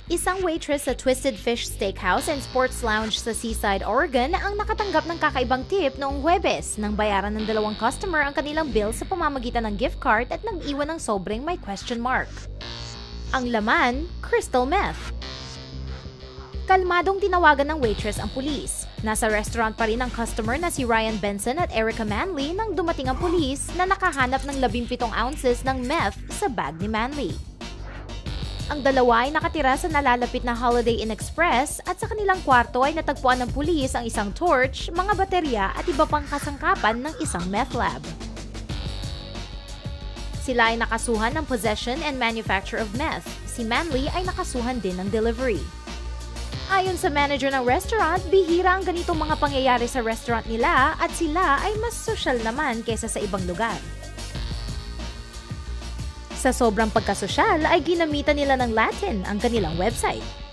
Isang waitress sa Twisted Fish Steakhouse and Sports Lounge sa Seaside, Oregon ang nakatanggap ng kakaibang tip noong Huwebes nang bayaran ng dalawang customer ang kanilang bill sa pamamagitan ng gift card at nag-iwan ng sobrang may question mark. Ang laman, crystal meth. Kalmadong tinawagan ng waitress ang pulis. Nasa restaurant pa rin ang customer na si Ryan Benson at Erica Manley nang dumating ang pulis na nakahanap ng 17 ounces ng meth sa bag ni Manley. Ang dalawa ay nakatira sa nalalapit na Holiday Inn Express at sa kanilang kwarto ay natagpuan ng pulis ang isang torch, mga baterya at iba pang kasangkapan ng isang meth lab. Sila ay nakasuhan ng possession and manufacture of meth. Si Manley ay nakasuhan din ng delivery. Ayon sa manager ng restaurant, bihira ang ganitong mga pangyayari sa restaurant nila at sila ay mas sosyal naman kaysa sa ibang lugar. Sa sobrang pagkasosyal ay ginamitan nila ng Latin ang kanilang website.